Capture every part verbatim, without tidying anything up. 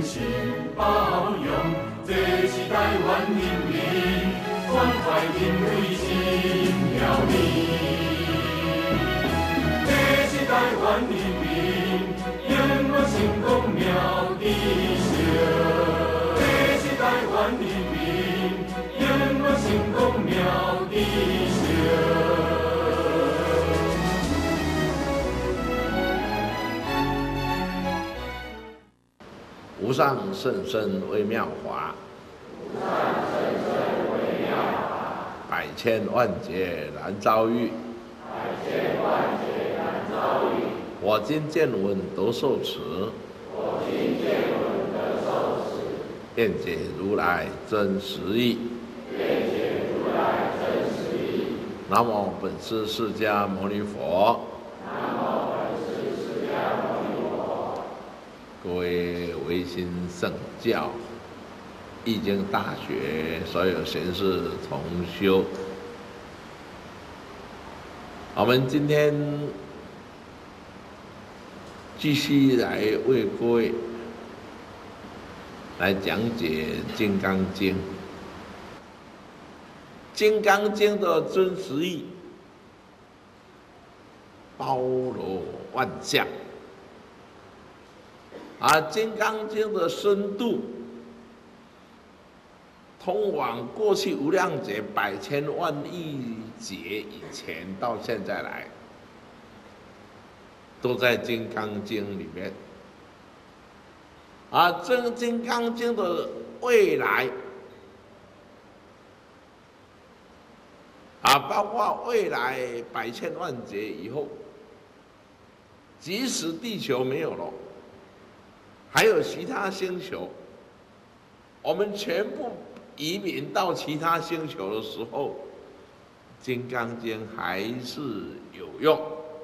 心包容，这是台湾人民关怀因为心了你。这是台湾人民永远成功妙的笑，这是台湾人民永远成功妙的笑。 无上甚深微妙法，百千万劫难遭遇。我今见闻得受持，愿解如来真实义。南无本师释迦牟尼佛。各位维新圣教、易经大学所有贤士同修，我们今天继续来为各位来讲解《金刚经》。《金刚经》的真实义包罗万象。而《金刚经》的深度，通往过去无量劫、百千万亿劫以前到现在来，都在《金刚经》里面。而这《金刚经》的未来，啊，包括未来百千万劫以后，即使地球没有了，还有其他星球，我们全部移民到其他星球的时候，《金刚经》还是有用。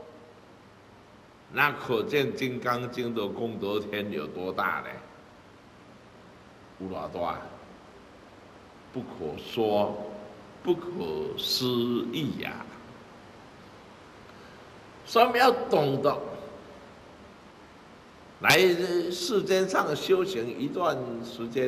那可见《金刚经》的功德天有多大呢？有多大？不可说，不可思议呀、啊！所以我们要懂得来世间上修行一段时间，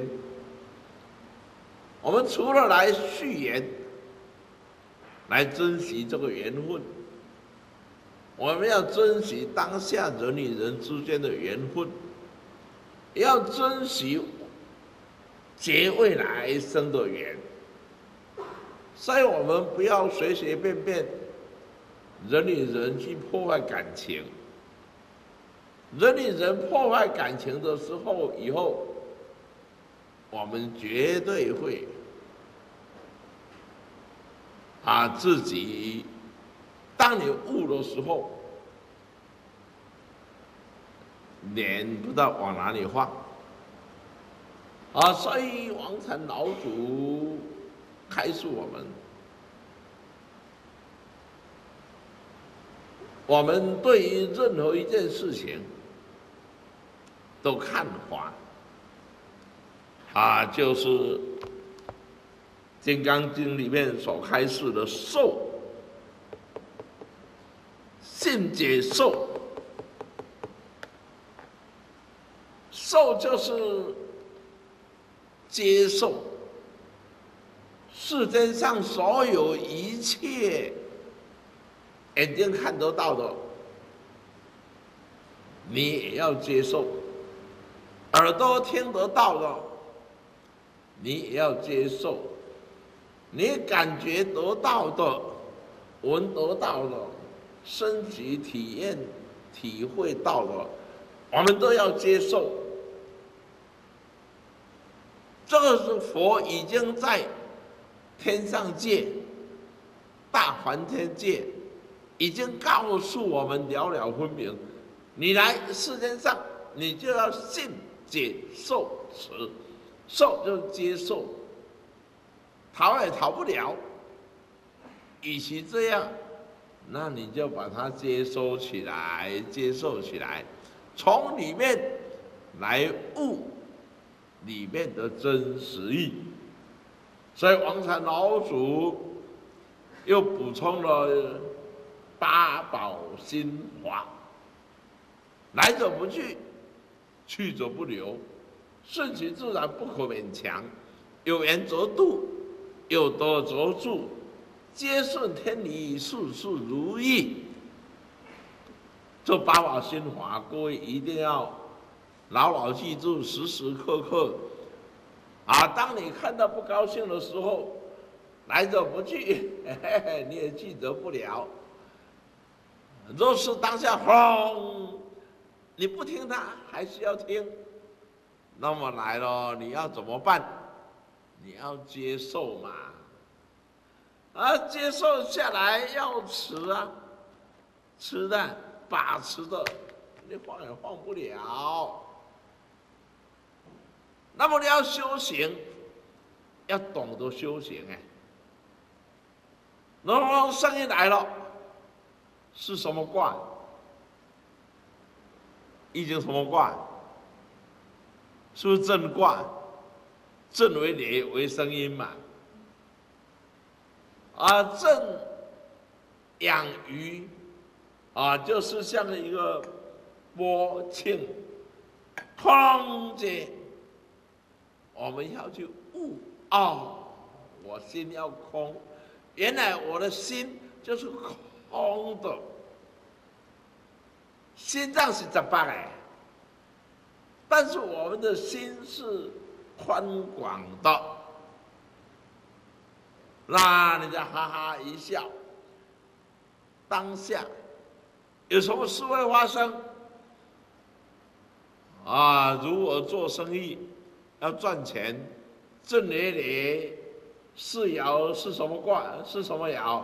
我们除了来续缘，来珍惜这个缘分，我们要珍惜当下人与人之间的缘分，也要珍惜结未来生的缘。所以我们不要随随便便人与人去破坏感情。人与人破坏感情的时候，以后我们绝对会啊自己，当你悟的时候，脸不知道往哪里放啊。所以王禅老祖开示我们，我们对于任何一件事情都看法啊，就是《金刚经》里面所开示的受，信解受，受就是接受世间上所有一切眼睛看得到的，你也要接受；耳朵听得到的，你也要接受；你感觉得到的、闻得到的、身体体验、体会到的，我们都要接受。这个是佛已经在天上界、大梵天界已经告诉我们了了分明。你来世间上，你就要信解受持，受就是接受，逃也逃不了。与其这样，那你就把它接收起来，接受起来，从里面来悟里面的真实义。所以王禅老祖又补充了八宝心法，来者不拒，去者不留， 顺其自然，不可勉强。有缘则度，有德则助，皆顺天理，事事如意。这八法心法，各位一定要牢牢记住，时时刻刻啊！当你看到不高兴的时候，来者不拒，嘿嘿，你也记得不了。若是当下轰，你不听他，还是要听，那么来了，你要怎么办？你要接受嘛，啊，接受下来要持啊，持的把持的，你放也放不了。那么你要修行，要懂得修行哎。然后声音来了，是什么卦？易经什么卦？是不是震卦？震为雷，为声音嘛。啊，震养鱼，啊，就是像一个波磬，哐着，我们要去悟哦，我心要空，原来我的心就是空的，心脏是十八哎，但是我们的心是宽广的，那人家哈哈一笑。当下有什么事会发生？啊，如果做生意要赚钱，震雷雷是爻是什么卦？是什么爻？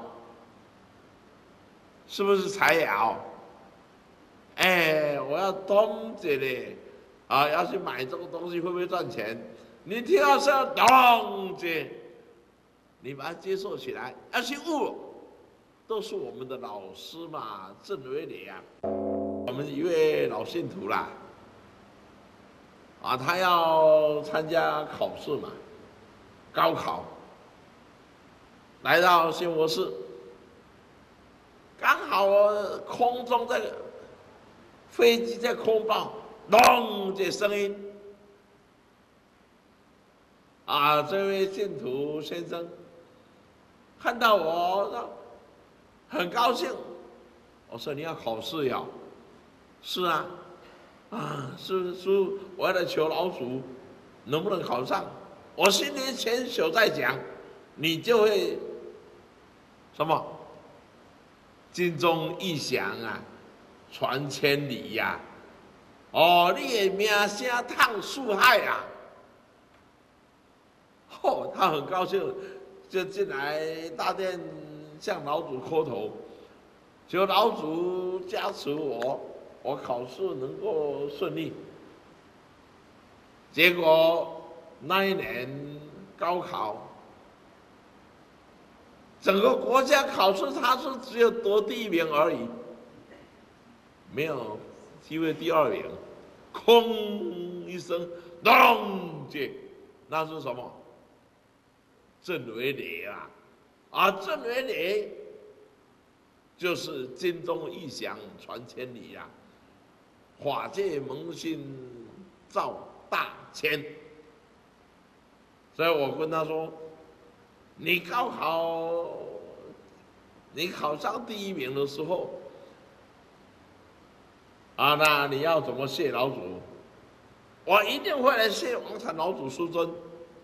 是不是财爻？哎，我要东这里啊，要去买这个东西会不会赚钱？你听到是要咚这，你把它接受起来，要去悟，都是我们的老师嘛，郑维礼啊，我们一位老信徒啦，啊，他要参加考试嘛，高考，来到新佛寺，刚好空中这个飞机在空报，咚这声音。啊，这位信徒先生看到我，很高兴。我说：“你要考试呀？”“是啊，啊，师叔，我要来求老祖，能不能考上？”我心里前手在讲，你就会什么？金钟异响啊，传千里呀、啊！哦，你的名声烫树海啊！哦，他很高兴，就进来大殿向老祖磕头，求老祖加持我，我考试能够顺利。结果那一年高考，整个国家考试他是只有得第一名而已，没有机会第二名。空一声，咚！这那是什么？震为雷啊！啊，震为雷，就是金钟异响传千里呀、啊，法界萌心照大千。所以我跟他说：“你高考，你考上第一名的时候，啊，那你要怎么谢老祖？我一定会来谢王禅老祖师尊。”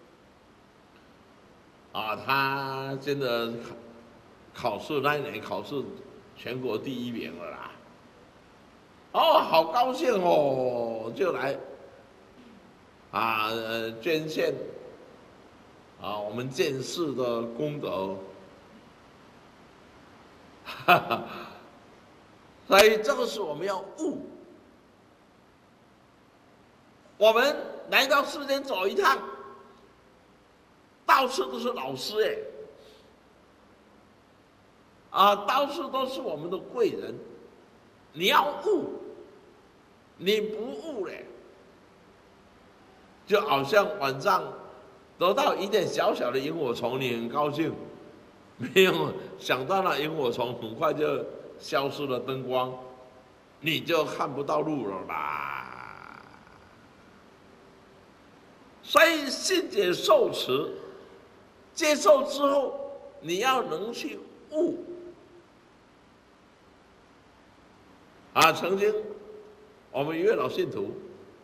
啊，他真的考试那一年考试全国第一名了啦！哦，好高兴哦，就来啊捐献啊我们建寺的功德，哈哈！所以这个是我们要悟。我们来到世间走一趟。到处都是老师哎，啊，到处都是我们的贵人。你要悟，你不悟嘞，就好像晚上得到一点小小的萤火虫，你很高兴，没有想到那萤火虫很快就消失了灯光，你就看不到路了啦。 所以信解受持，接受之后，你要能去悟。啊，曾经我们一位老信徒，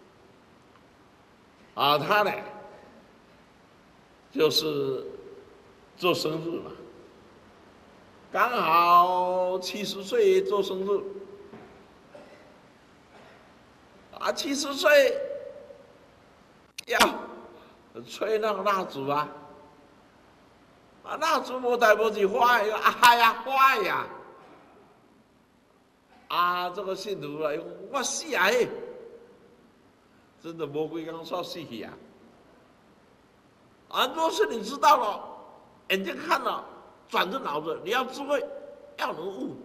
啊，他呢就是做生日嘛，刚好七十岁做生日，啊，七十岁要吹那个蜡烛啊，啊，蜡烛无代无志花呀，啊嗨呀，花呀。啊，这个信徒来，我死啊！嘿，真的魔鬼刚说死去啊！啊，若是你知道了，眼睛看了，转着脑子，你要智慧，要能悟。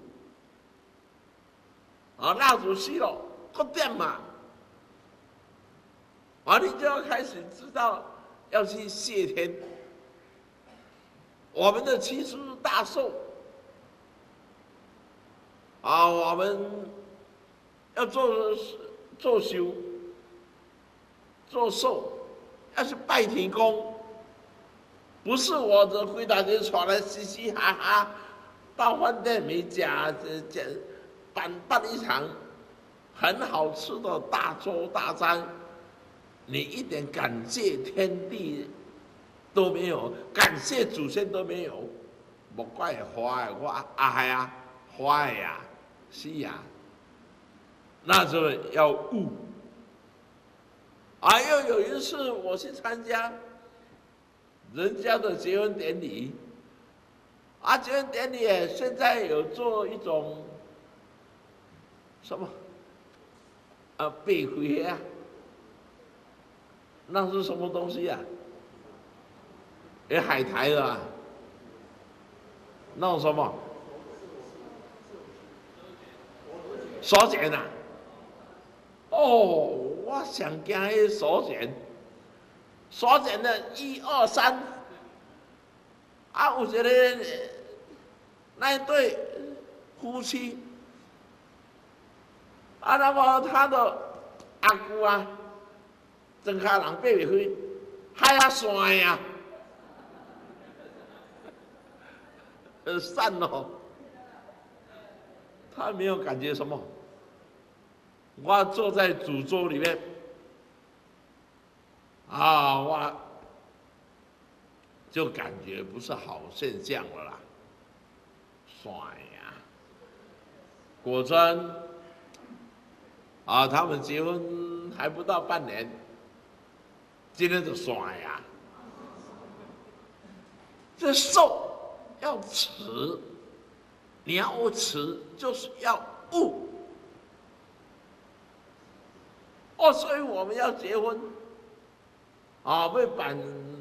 啊，蜡烛熄了，够点嘛？啊，你就要开始知道要去谢天。我们的七十大寿。啊，我们要做做修、做寿，要去拜天公，不是我这回大家出来嘻嘻哈哈，到饭店里家这这办办一场很好吃的大粥大餐，你一点感谢天地都没有，感谢祖先都没有，莫怪花的我啊呀，花的呀。是呀、啊，那就要悟。啊，又有一次我去参加人家的结婚典礼，啊，结婚典礼现在有做一种什么啊，背回啊，那是什么东西啊？有海苔的、啊，那种什么？手剪啊！哦，我上惊迄手剪，手剪的一二三，啊，有一个那一对夫妻，啊，那么他的阿姑啊，真卡人爬袂开，海啊山呀，呃，散了。他没有感觉什么，我坐在主桌里面，啊，我就感觉不是好现象了啦。帅呀！果真，啊，他们结婚还不到半年，今天就帅呀！这寿要持。你要持，就是要悟。哦，所以我们要结婚，啊，要办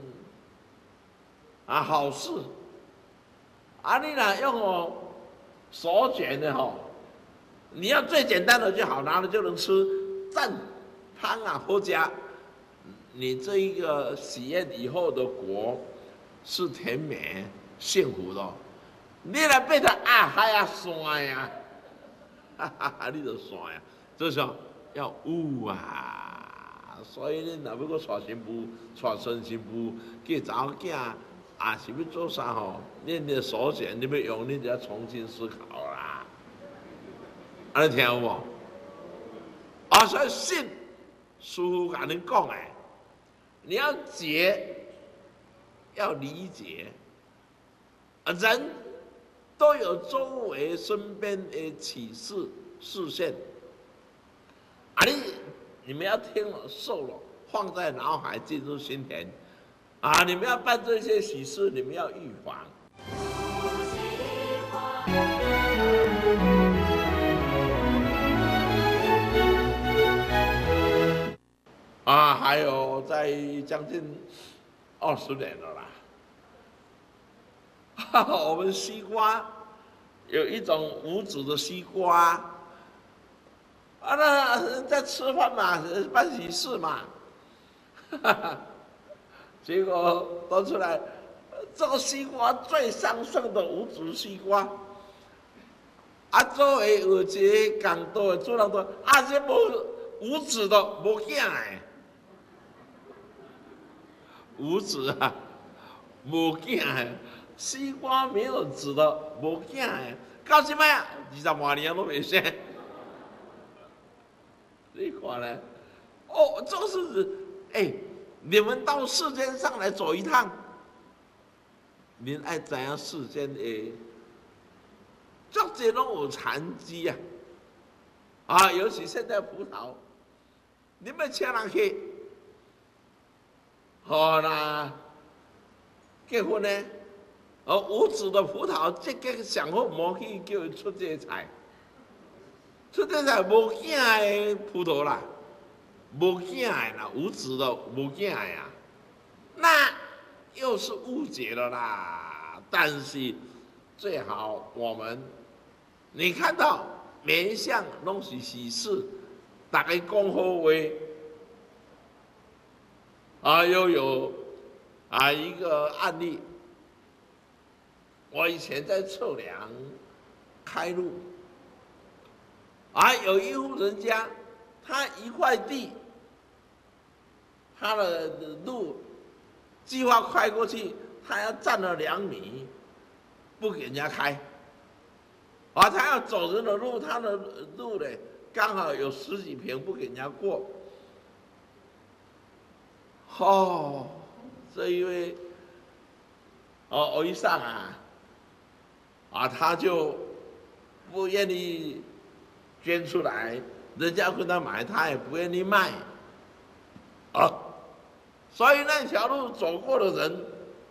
啊好事，啊，你若用哦手卷的吼，你要最简单的就好，拿了就能吃，蘸汤啊或加，你这一个喜宴以后的果是甜美幸福的。你来变成啊海啊山呀，哈哈哈！你就山呀，这是要悟啊。所以你若要搁娶新妇、娶孙新妇、嫁查某囝，啊是要做啥吼？你的手剪你要用，你就要重新思考啦。安尼听有无？啊，所以信，师父甲恁讲诶，你要解，要理解，啊人。都有周围身边的启示视线，啊你你们要听了受了，放在脑海进入心田，啊你们要办这些喜事，你们要预防。啊，还有在将近二十年了啦。我们西瓜有一种无籽的西瓜，啊，那在吃饭嘛，办喜事嘛，结果端出来，这个西瓜最桑葚的无籽西瓜，啊，作为有一个港道的主人说，啊，这无无籽的无囝的， 无子啊，无囝的，西瓜没有籽的，无囝的，到现在二十多年都没生。你看呢？哦，这是哎，你们到世间上来走一趟，您爱知影世间的，足侪拢有残疾啊！啊，尤其现在葡萄，你们请人去，好啦，结婚呢？哦，无籽的葡萄，这个上好无去叫伊出这菜，出这菜无囝的葡萄啦。无囝的啦，无籽的无囝的呀，那又是误解了啦。但是最好我们，你看到每一项拢是喜事，大家讲好话，啊，又有啊一个案例，我以前在测量开路，啊，有一户人家。他一块地，他的路计划开过去，他要占了两米，不给人家开。啊，他要走人的路，他的路呢刚好有十几坪，不给人家过。哦，这一位哦欧医生啊，啊他就不愿意捐出来。人家跟他买，他也不愿意卖，啊，所以那条路走过的人，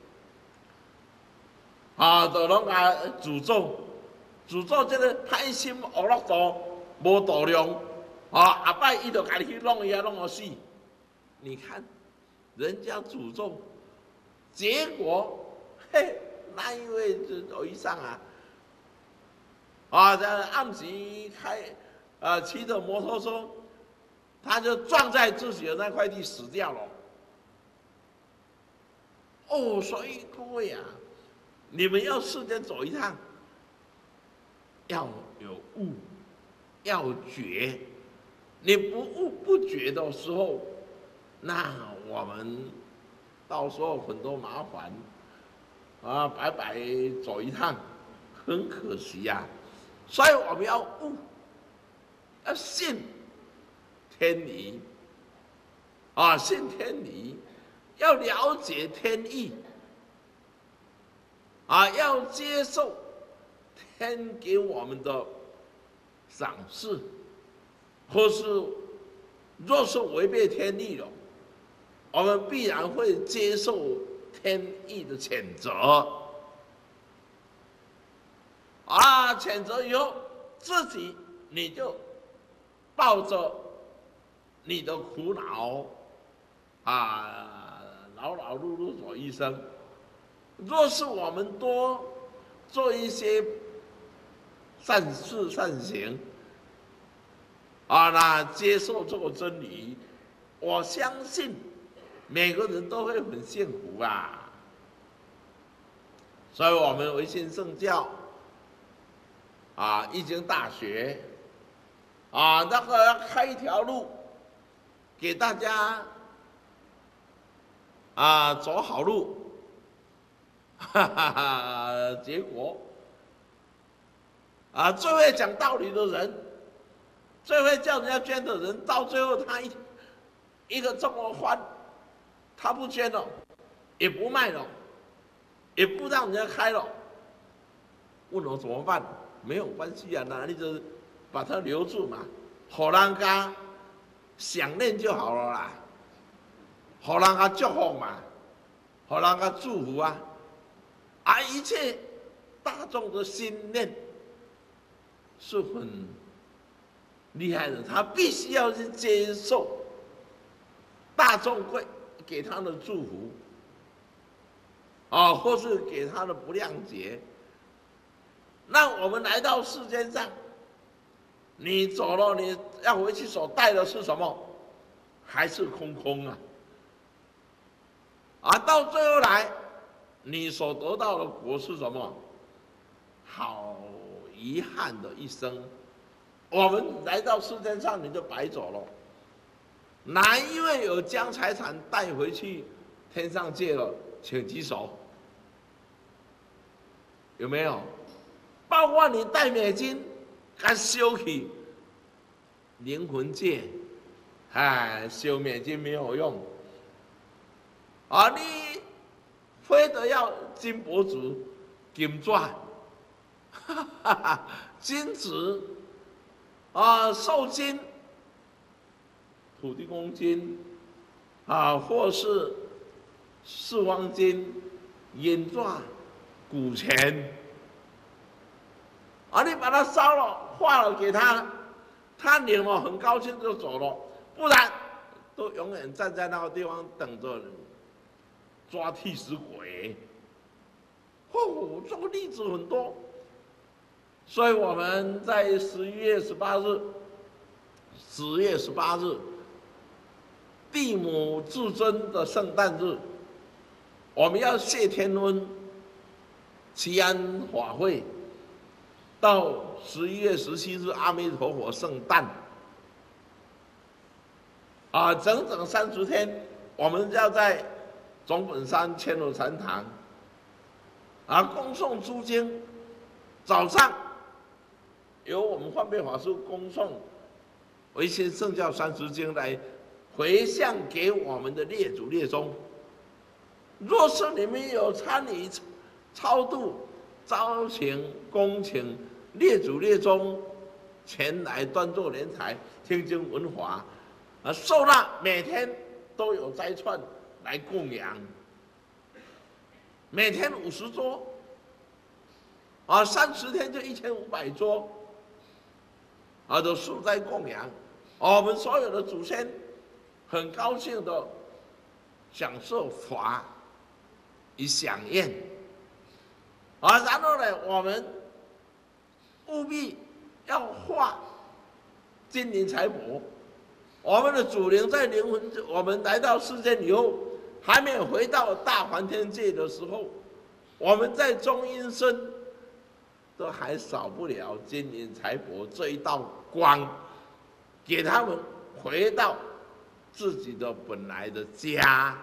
啊，就拢啊诅咒，诅咒这个歹心恶落道无度量，啊，后摆伊就家己去弄伊啊，弄到死。你看，人家诅咒，结果，嘿，那一位就医生啊，啊，在暗时开。啊，骑着摩托车，他就撞在自己的那块地死掉了。哦，所以各位啊，你们要世间走一趟，要有悟，要觉。你不悟不觉的时候，那我们到时候很多麻烦啊，白白走一趟，很可惜呀、啊。所以我们要悟。要信天理啊，信天理，要了解天意啊，要接受天给我们的赏赐，或是若是违背天意了，我们必然会接受天意的谴责啊，谴责以后自己你就。抱着你的苦恼啊，劳劳碌碌走一生。若是我们多做一些善事善行啊，那接受这个真理，我相信每个人都会很幸福啊。所以我们维新圣教啊，易经大学。啊，那个要开一条路，给大家啊走好路，哈哈哈！结果啊，最会讲道理的人，最会叫人家捐的人，到最后他一一个这么欢，他不捐了，也不卖了，也不让人家开了，问我怎么办？没有关系啊，哪里就是。把它留住嘛，好人家想念就好了啦，好人家祝福嘛，好人家祝福啊，啊，一切大众的心念是很厉害的，他必须要去接受大众会给他的祝福，啊，或是给他的不谅解。那我们来到世间上。你走了，你要回去所带的是什么？还是空空啊！啊，到最后来，你所得到的果是什么？好遗憾的一生。我们来到世间上，你就白走了。哪一位有将财产带回去天上界了，请举手。有没有？包括你带美金，该收起灵魂界，哎，收美金没有用。啊，你非得要金箔纸、金钻，哈哈哈，金子啊，寿金、土地公金啊，或是四方金、银钻、古钱啊，你把它烧了、化了给他，他领了很高兴就走了，不然都永远站在那个地方等着抓替死鬼。哦，这个例子很多，所以我们在十一月十八日，十月十八日，地母至尊的圣诞日，我们要谢天恩祈安法会，到十一月十七日阿弥陀佛圣诞，啊，整整三十天，我们要在总本山千罗禅堂，啊，恭诵诸经，早上由我们幻变法师恭诵维新圣教三十经来回向给我们的列祖列宗。若是你们有参与超度、招请、恭请列祖列宗前来端坐莲台听经闻法，啊，受纳每天都有斋串来供养，每天五十桌，啊，三十天就一千五百桌，啊，都素斋供养，啊，我们所有的祖先很高兴的享受法与享宴，啊，然后呢，我们务必要化金银财帛。我们的祖灵在灵魂，我们来到世间以后，还没有回到大梵天界的时候，我们在中阴身都还少不了金银财帛这一道光，给他们回到自己的本来的家。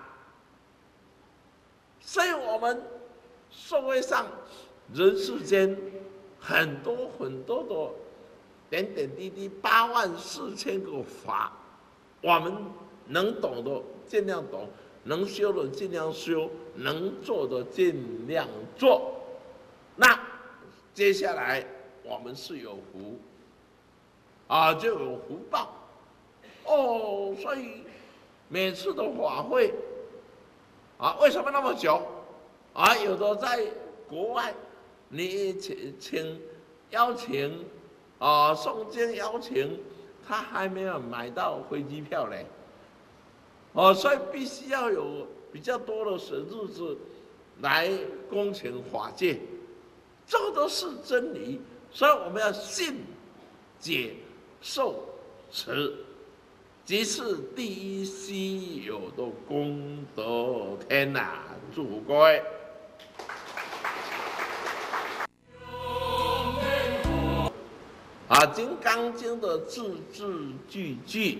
所以我们社会上人世间很多很多的点点滴滴，八万四千个法，我们能懂的尽量懂，能修的尽量修，能做的尽量做。那接下来我们是有福啊，就有福报哦。所以每次的法会啊，为什么那么久啊？有的在国外，你请请邀请啊，诵经邀请，他还没有买到飞机票嘞，哦，所以必须要有比较多的日子来恭请法界，这个都是真理，所以我们要信、解、受、持，即是第一稀有的功德天呐、啊！祝福各位。啊，《金刚经》的字字句句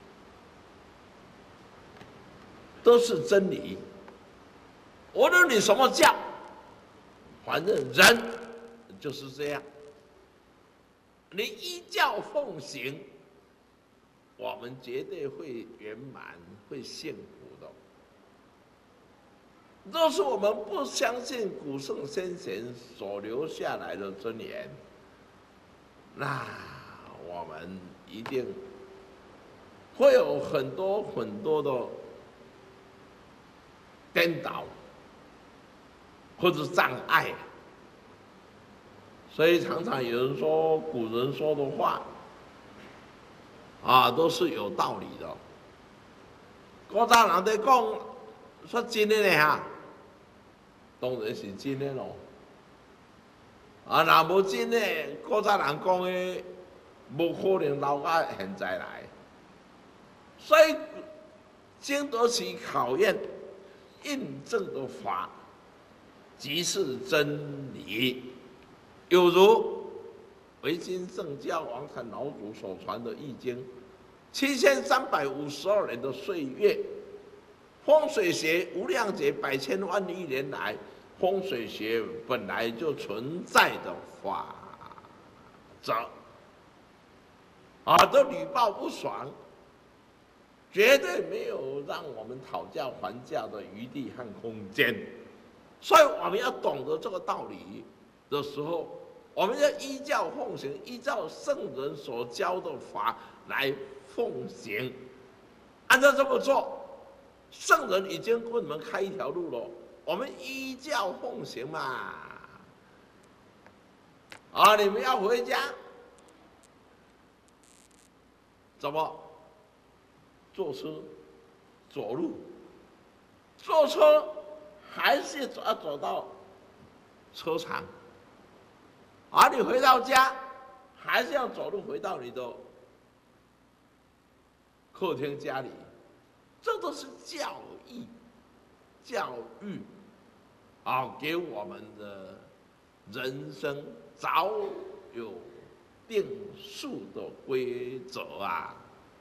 都是真理，无论你什么教，反正人就是这样。你依教奉行，我们绝对会圆满，会幸福的。若是我们不相信古圣先贤所留下来的真言，那我们一定会有很多很多的颠倒或者障碍。所以常常有人说，古人说的话啊，都是有道理的。古早人在讲说真的呢哈，当然是真的咯。啊，若无真的，古早人讲的，无可能留到现在来。所以经得起考验、印证的法，即是真理。有如维新圣教王禅老祖所传的《易经》，七千三百五十二年的岁月， 风水学无量劫百千万亿年来，风水学本来就存在的法则，啊，都屡报不爽，绝对没有让我们讨价还价的余地和空间。所以我们要懂得这个道理的时候，我们要依教奉行，依照圣人所教的法来奉行。按照这么做，圣人已经给我们开一条路了，我们依教奉行嘛。啊，你们要回家，怎么？坐车、走路，坐车还是要走到车场，而你回到家还是要走路回到你的客厅家里，这都是教义、教育啊，给我们的人生早有定数的规则啊。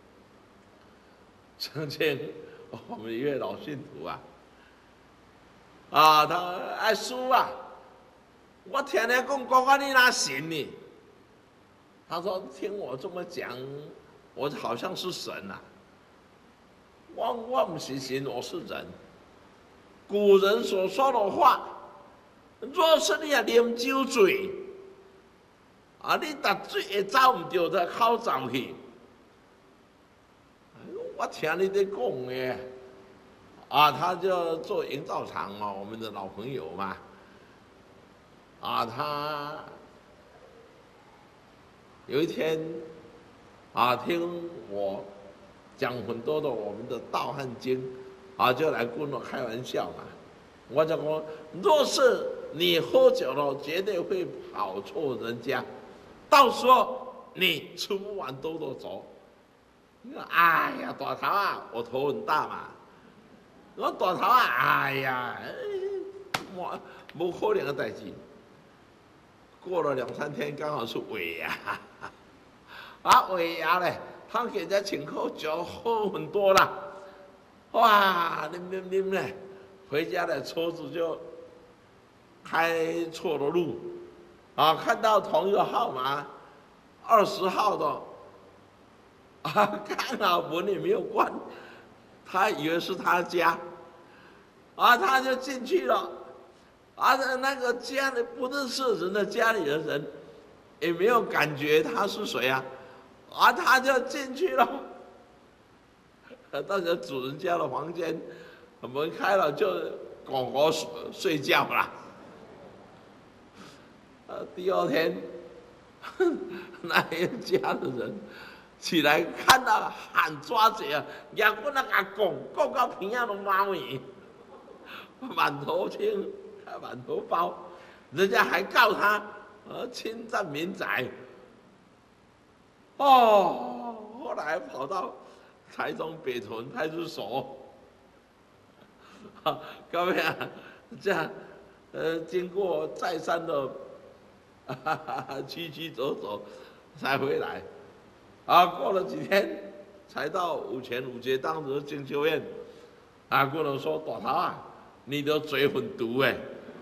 曾经我们一位老信徒啊，啊，他爱书啊，我天天讲讲啊，你哪行呢？他说听我这么讲，我好像是神啊。我我不是神，我是人。古人所说的话，若是你啊啉酒醉，啊，你踏水会走唔掉，就口走去。我听你在讲的，啊，他就做营造厂嘛，我们的老朋友嘛，啊，他有一天啊听我讲很多的我们的道和经，啊，就来跟我开玩笑嘛。我讲说，若是你喝酒了，绝对会跑错人家，到时候你吃不完兜兜走。哎呀，大头啊，我头很大嘛。我大头啊，哎呀，我没可能的代志。过了两三天，刚好是尾牙，啊，尾牙嘞，他给人家请客酒喝很多了，哇，啉啉啉嘞，回家的车子就开错了路，啊，看到同一个号码，二十号的。啊，刚好门也没有关，他以为是他家，啊，他就进去了，啊，那个家里不认识人的家里的人，也没有感觉他是谁啊，啊，他就进去了，到了主人家的房间，门开了就狗狗睡睡觉了，啊，第二天，那一家的人。起来看到喊抓贼啊！也我那阿公讲到鼻仔都冒烟，满头青，满头包，人家还告他呃侵占民宅。哦，后来跑到台中北屯派出所，啊，各位啊，这样呃经过再三的哈哈曲曲折折才回来。啊，过了几天，才到五前五节当时的进修院，啊，跟我说大头啊，你的嘴很毒哎，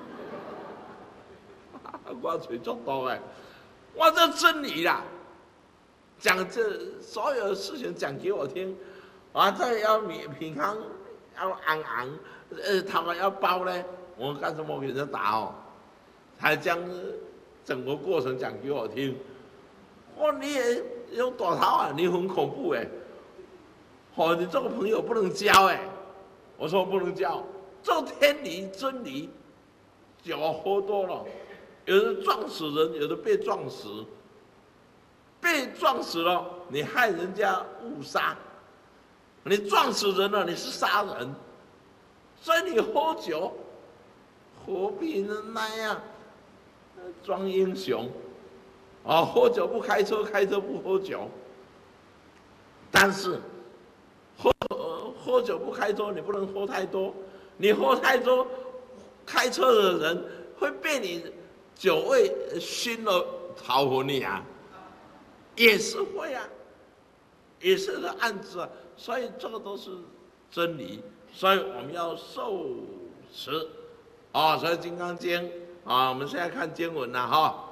我嘴中毒哎，我这真理啦，讲这所有的事情讲给我听，啊，这要米平康要昂昂，呃，他们要包呢，我干什么给人家打哦？才将整个过程讲给我听，我你也。用大头啊，你很恐怖哎！哦，你这个朋友不能交哎。我说不能交，这天理真理，酒喝多了，有的撞死人，有的被撞死。被撞死了，你害人家误杀；你撞死人了，你是杀人。所以你喝酒，何必那样装英雄？啊，喝酒不开车，开车不喝酒。但是，喝喝酒不开车，你不能喝太多。你喝太多，开车的人会被你酒味熏了逃魂你啊，也是会啊，也是个案子啊。所以这个都是真理所以我们要受持啊、哦。所以《金刚经》啊，我们现在看经文了哈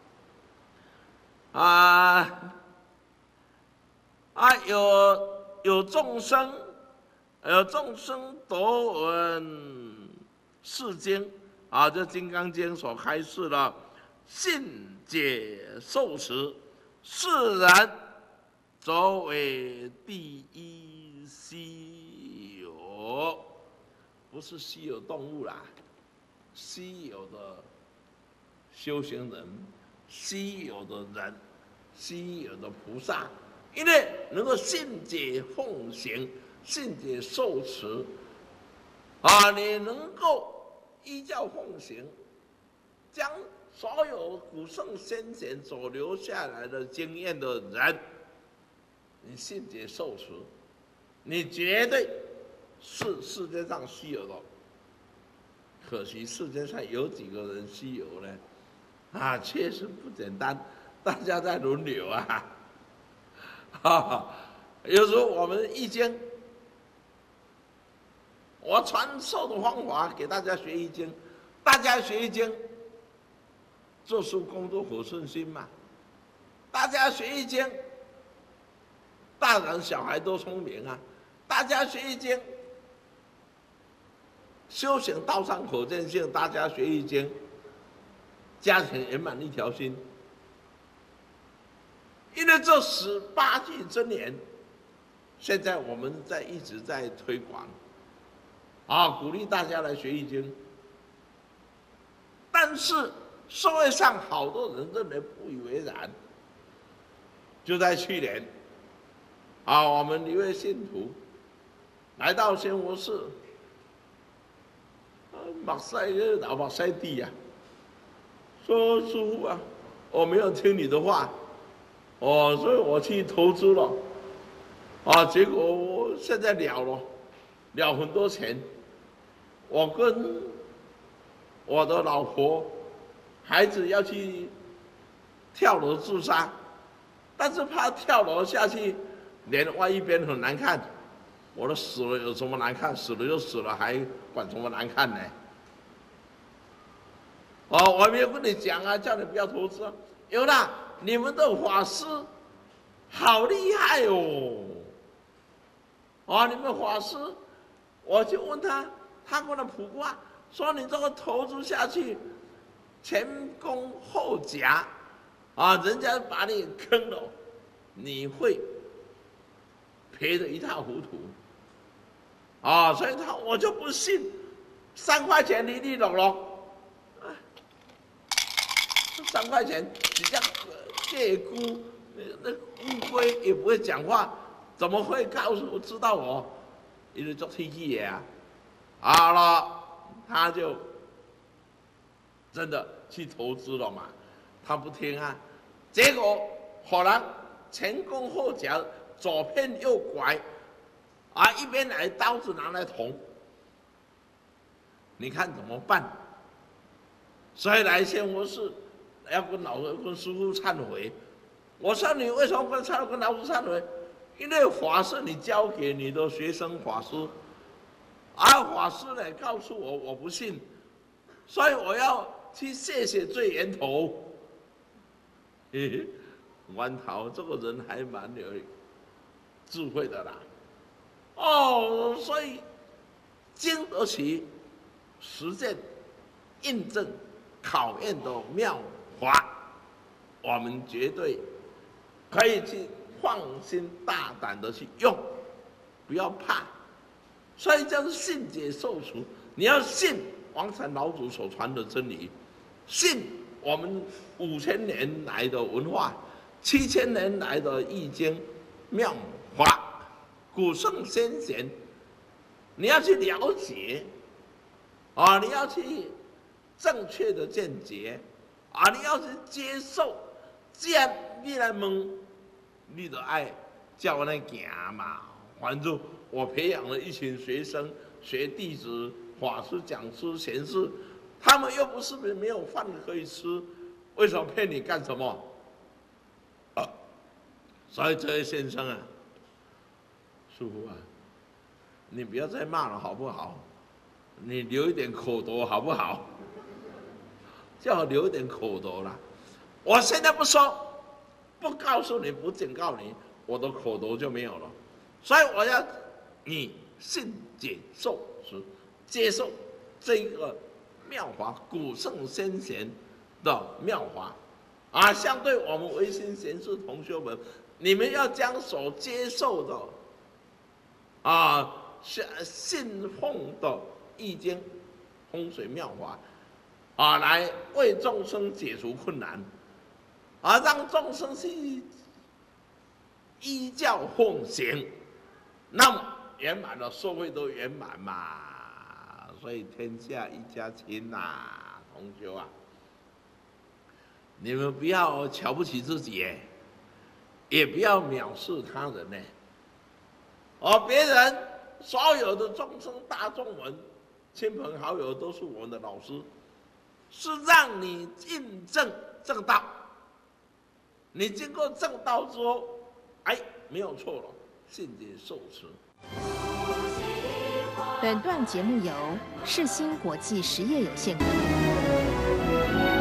啊啊，有有众生，有众生得闻是经啊，这《金刚经》所开示的信解受持，是人则为第一稀有，不是稀有动物啦，稀有的修行人，稀有的人，稀有的菩萨，因为能够信解奉行，信解受持，啊，你能够依教奉行，将所有古圣先贤所留下来的经验的人，你信解受持，你绝对是世界上稀有的。可惜世界上有几个人稀有呢？啊，确实不简单，大家在轮流啊。哈哈，有时候我们易经，我传授的方法给大家学易经，大家学易经，做事工作很顺心嘛。大家学易经，大人小孩都聪明啊。大家学易经，修行道上可见性，大家学易经，家庭圆满一条心。因为这十八句真言，现在我们在一直在推广，啊，鼓励大家来学易经。但是社会上好多人认为不以为然。就在去年，啊，我们一位信徒来到仙佛寺，目屎流目屎地啊，说师父啊，我没有听你的话。哦，所以我去投资了，啊，结果我现在了了，了很多钱。我跟我的老婆、孩子要去跳楼自杀，但是怕跳楼下去，脸歪一边很难看。我说死了有什么难看？死了就死了，还管什么难看呢？哦，我没有跟你讲啊，叫你不要投资啊。有啦。你们的法师好厉害哦！哦，你们法师，我就问他，他跟我卜卦说你这个投资下去，前功后夹，啊，人家把你坑了，你会赔得一塌糊涂。啊，所以他我就不信，三块钱利利落落，三块钱比较。借估，那乌龟也不会讲话，怎么会告诉我知道我？因为做天气嘢啊，好了，他就真的去投资了嘛。他不听啊，结果可能前弓后夹，左骗右拐，啊，一边来刀子拿来捅，你看怎么办？所以来仙佛寺。要跟老跟师父忏悔，我说你为什么跟忏跟老师忏悔？因为法师你交给你的学生法师，而法师呢告诉我我不信，所以我要去谢谢最源头。嘿嘿，弯桃这个人还蛮有智慧的啦。哦，所以经得起实践、印证、考验的妙法，我们绝对可以去放心大胆的去用，不要怕。所以叫做信解受持，你要信王禅老祖所传的真理，信我们五千年来的文化，七千年来的易经妙法，古圣先贤，你要去了解，啊，你要去正确的见解。啊！你要是接受，既然你来问，你就爱叫我来行嘛。反正我培养了一群学生、学弟子、法师、讲师、贤士，他们又不是没有饭可以吃，为什么骗你干什么？所以这位先生啊，师父啊， 你不要再骂了好不好？你留一点口德好不好？叫我留一点口德啦。我现在不说，不告诉你，不警告你，我的口德就没有了。所以我要你信解受持，接受这个妙法，古圣先贤的妙法啊。相对我们唯心贤士同学们，你们要将所接受的啊信奉的易经风水妙法啊，来为众生解除困难，啊，让众生去依教奉行，那么圆满了，社会都圆满嘛。所以天下一家亲呐、啊，同学啊，你们不要瞧不起自己，也不要藐视他人呢。而别人所有的众生大众们、亲朋好友都是我们的老师，是让你印证正道。你经过正道之后，哎，没有错了，信解受持。 本段节目由世新国际实业有限公司。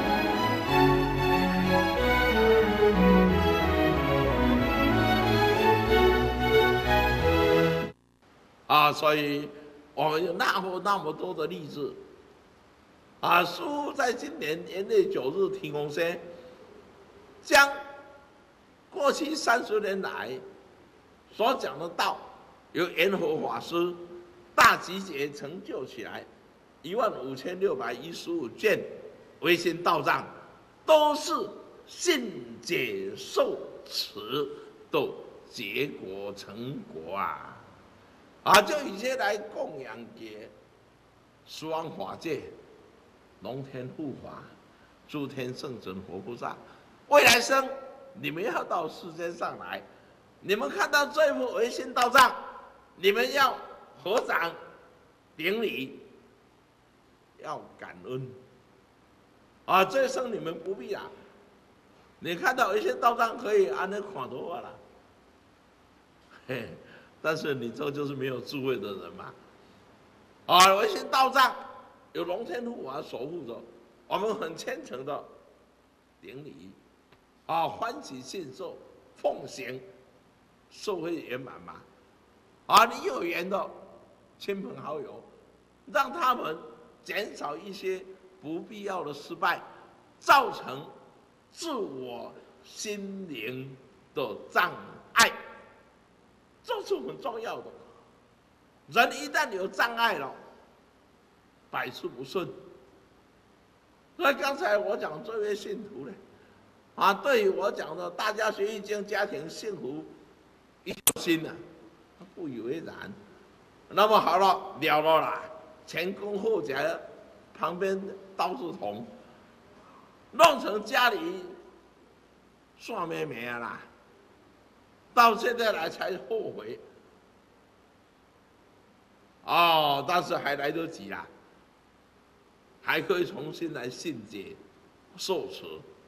啊，所以我们有那么那么多的例子啊。师父在今年元月九日天公生，将过去三十年来所讲的道，由圆和法师大集结成就起来，一万五千六百一十五卷唯心道藏，都是信解受持的结果成果啊！啊，就以前来供养给十方法界、龙天护法、诸天圣神活菩萨，未来生你们要到世间上来，你们看到这幅唯心道藏，你们要合掌顶礼，要感恩啊！这一生你们不必啊，你看到唯心道藏可以安那看多了，嘿。但是你这就是没有智慧的人嘛！啊，唯心道藏有龙天护法守护着，我们很虔诚的顶礼，啊，欢喜信受，奉行，社会圆满嘛！啊，你有缘的亲朋好友，让他们减少一些不必要的失败，造成自我心灵的障碍。这是很重要的。人一旦有障碍了，百事不顺。所以刚才我讲这位信徒呢，啊，对于我讲的大家学易经，家庭幸福一条心啊，他不以为然。那么好了，了了啦，前恭后夹，旁边刀子捅，弄成家里算妹妹啊啦。到现在来才后悔，哦，但是还来得及啦，还可以重新来信解受持。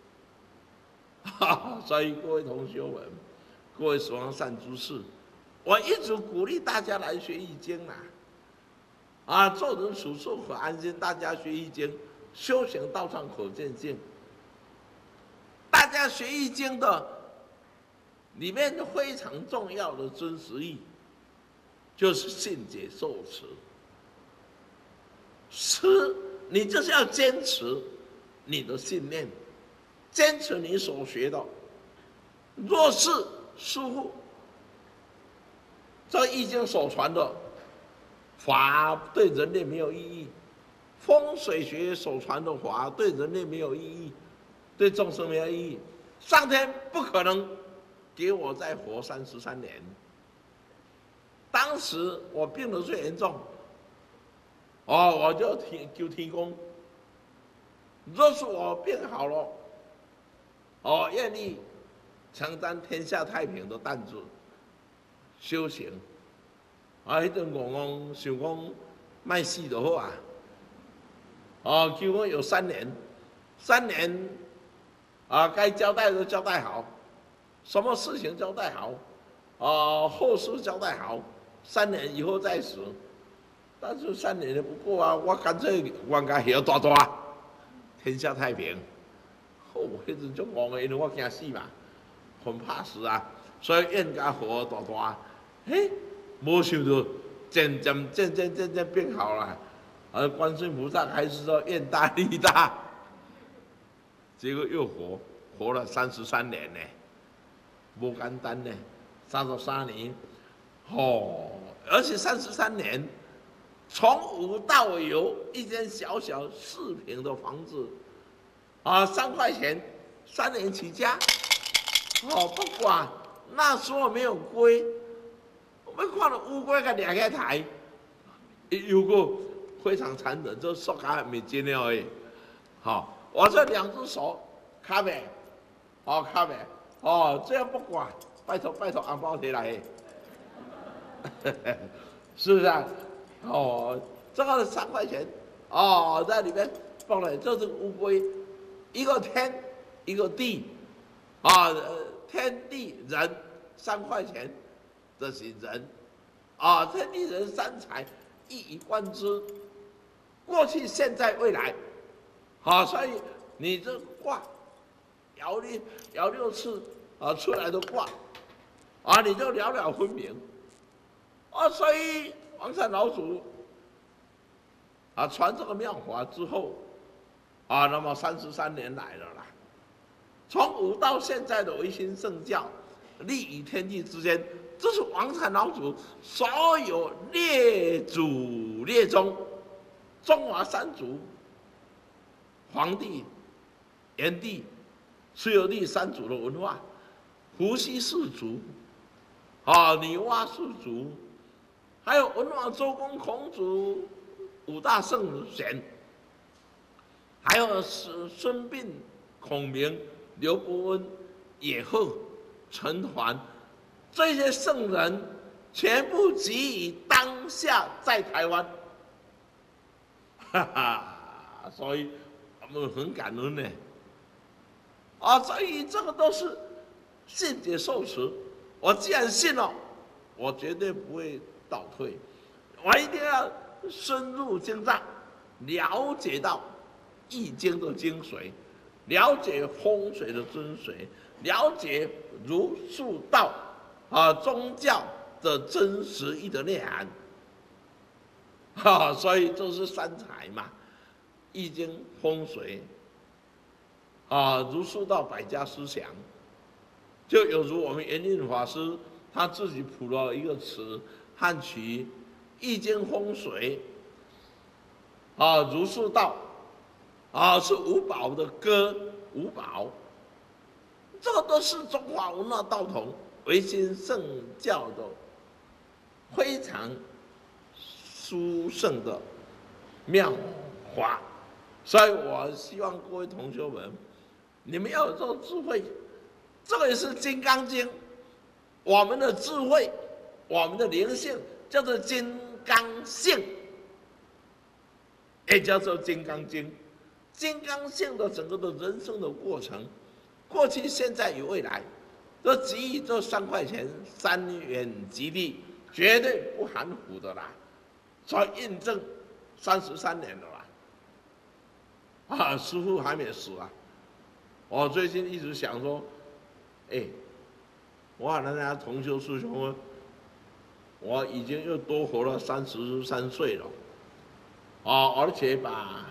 所以各位同学们，各位十方善知识，我一直鼓励大家来学易经啦，啊，做人处事可安心，大家学易经，修行道上可见性。大家学易经的。里面非常重要的真实意，就是信解受持。持，你就是要坚持你的信念，坚持你所学的。若是师父这易经所传的法对人类没有意义，风水学所传的法对人类没有意义，对众生没有意义，上天不可能给我再活三十三年。当时我病得最严重，哦，我就提求天公，若是我病好了，我愿意承担天下太平的担子，修行。啊，迄阵我讲想讲卖死就好啊，哦，求我有三年，三年啊，该交代的交代好。什么事情交代好，啊、呃，后事交代好， 三年以后再死。但是三年也不过啊，我干脆冤家血大大，天下太平。哦，迄阵就戆的，因为我惊死嘛，很怕死啊，所以冤家活大大。嘿，没想到渐渐渐渐渐渐变好了，而观世音菩萨还是说愿大利大，结果又活活了三十三年呢，不简单呢，三十三年，哦，而且三十三年。从无到有，一间小小四平的房子，啊，三块钱，三年起家，哦，不管那时候没有龟，我们看到乌龟个两个台，有个非常残忍，就塑胶没见了而已，好，我这两只手卡呗，哦卡呗，哦这样不管，拜托拜托，红包提来，是不是啊？哦，这个三块钱，哦，在里面放了，这是乌龟，一个天，一个地，啊、呃，天地人三块钱，这是人，啊，天地人三才一以贯之，过去、现在、未来，好、啊，所以你这卦摇六摇六次啊出来的卦，啊，你就了了分明，啊，所以。黄山老祖啊，传这个妙法之后啊，那么三十三年来了啦，从无到现在的唯心圣教，立于天地之间，这是王禅老祖所有列祖列宗，中华三祖，黄帝、炎帝、隋炀帝三祖的文化，伏羲氏族，啊，女娲氏族。还有文王、周公、孔子五大圣贤，还有孙孙膑、孔明、刘伯温、野鹤、陈桓，这些圣人全部集于当下在台湾，哈哈，所以我们很感恩呢。啊，所以这个都是信解受持。我既然信了，我绝对不会倒退，我一定要深入经藏，了解到易经的精髓，了解风水的精髓，了解儒术道啊宗教的真实意的内涵。哈、啊，所以这是三才嘛，易经、风水啊，儒术道百家思想，就有如我们圆印法师他自己谱了一个词。汉曲、易经、风水，啊，儒术道，啊，是五宝的歌，五宝，这个都是中华文化道统、唯心圣教的非常殊胜的妙法，所以我希望各位同学们，你们要有这个智慧，这个也是《金刚经》，我们的智慧。我们的灵性叫做金刚性，也叫做金刚经。金刚性的整个的人生的过程，过去、现在与未来，都给予这三块钱、三元吉利，绝对不含糊的啦。所以印证三十三年了啦。啊，师父还没死啊！我最近一直想说，哎，我和人家同修师兄们。我已经又多活了三十三岁了，啊，而且把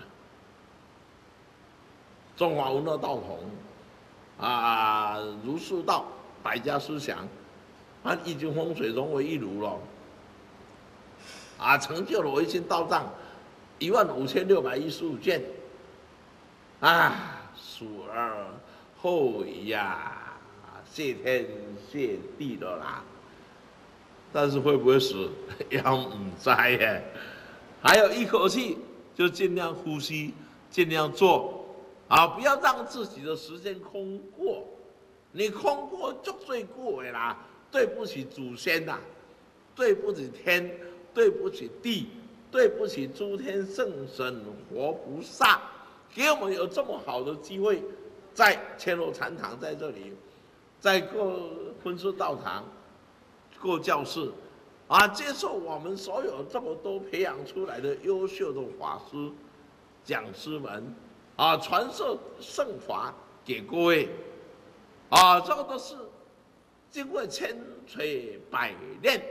中华文化道统啊、儒术道百家思想和易经风水融为一炉了，啊，成就了唯心道藏一万五千六百一十五卷，啊，数而后已呀，谢天谢地的啦。但是会不会死，要唔知耶。还有一口气就尽量呼吸，尽量做，啊，不要让自己的时间空过。你空过就罪过的啦，对不起祖先呐、啊，对不起天，对不起地，对不起诸天圣神活菩萨，给我们有这么好的机会，在千罗禅堂在这里，在过婚事道场。过教室， 啊，接受我们所有这么多培养出来的优秀的法师、讲师们，啊，传授圣法给各位，啊，这个都是经过千锤百炼，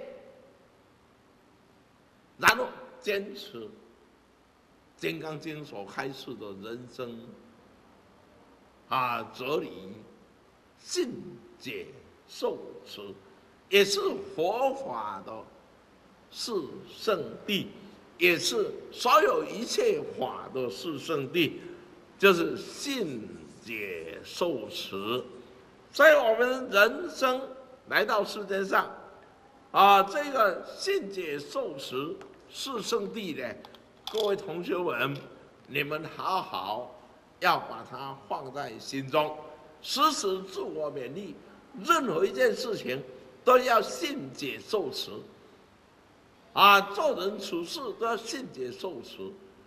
然后坚持《金刚经》所开示的人生啊哲理，信解受持，也是佛法的是圣地，也是所有一切法的是圣地，就是信解受持。所以我们人生来到世界上，啊，这个信解受持是圣地呢，各位同学们，你们好好要把它放在心中，时时自我勉励，任何一件事情都要信解受持。啊，做人处事都要信解受持，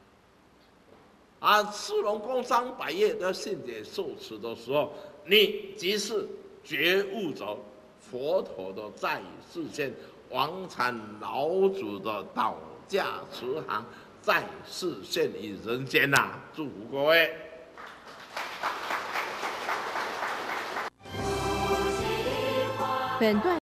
啊，市农工商百业都要信解受持的时候，你即是觉悟着佛陀的在世间，王禅老祖的道驾慈航在世现于人间呐、啊！祝福各位。 本段。